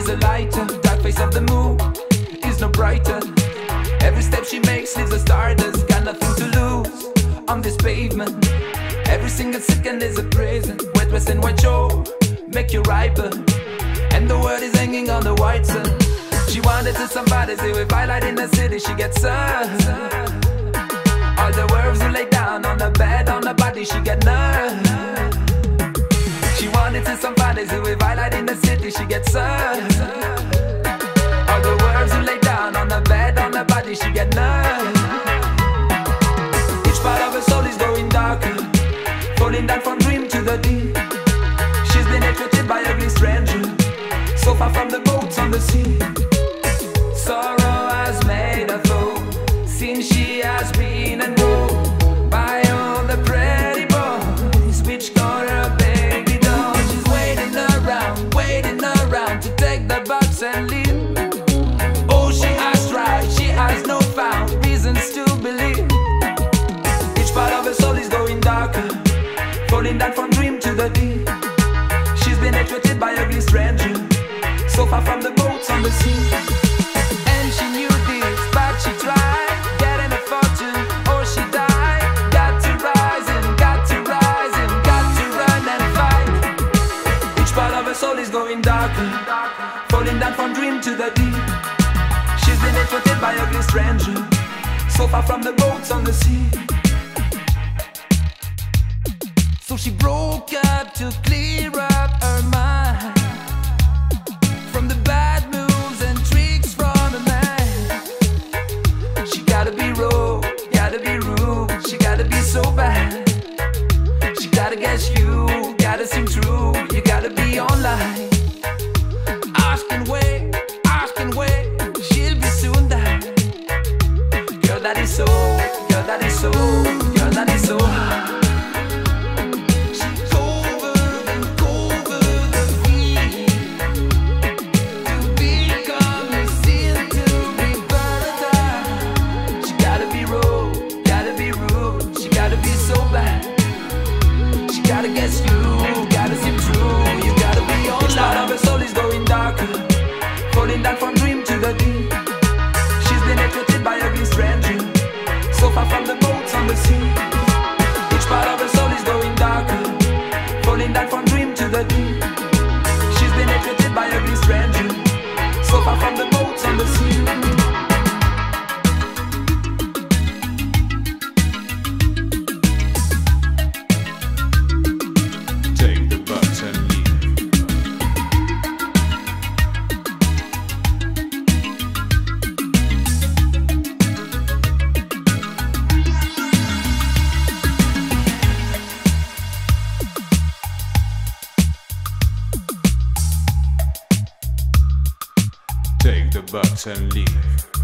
is a lighter. Dark face of the moon is no brighter. Every step she makes leaves a stardust. Got nothing to lose on this pavement. Every single second is a prison. Wet west and white shore make you riper, and the world is hanging on the white sun. She wanted to somebody say with highlight in the city she gets served. All the werewolves who lay down on the bed, on the body she get nerve. She wanted to somebody say with highlight in the city she gets served. All the werewolves who lay down on the bed, on the body she get nerve. Each part of her soul is going darker, falling down from dream to the deep. She's been attracted by ugly stranger, so far from the boats on the sea. Sorrow has made her fall, since she has been enrolled by all the pretty boys which call her baby doll. She's waiting around to take the box and leave. Oh, she has tried, she has no found reasons to believe. Each part of her soul is going darker, falling down from dream to the deep. She's been attracted by ugly stranger, so far from the boats on the sea. And she knew this, but she tried, getting a fortune, or she died. Got to rise and got to rise and got to run and fight. Each part of her soul is going darker, falling down from dream to the deep. She's been attracted by ugly stranger, so far from the boats on the sea. So she broke up to clear up her mind from the bad moves and tricks from a man. She gotta be raw, gotta be rude, she gotta be so bad. She gotta guess you, gotta seem true, you gotta be online. Ask and wait, she'll be soon down. Girl, that is so, girl, that is so, girl, that is so high. Gotta guess you, gotta seem true, you gotta be online. Each part of her soul is going darker, falling down from dream to the deep. She's been attracted by ugly stranger, so far from the boats on the sea. Each part of her soul is going darker, falling down from dream to the deep. She's been attracted by ugly stranger, so far from the boats on the sea. Take the bucks and leave.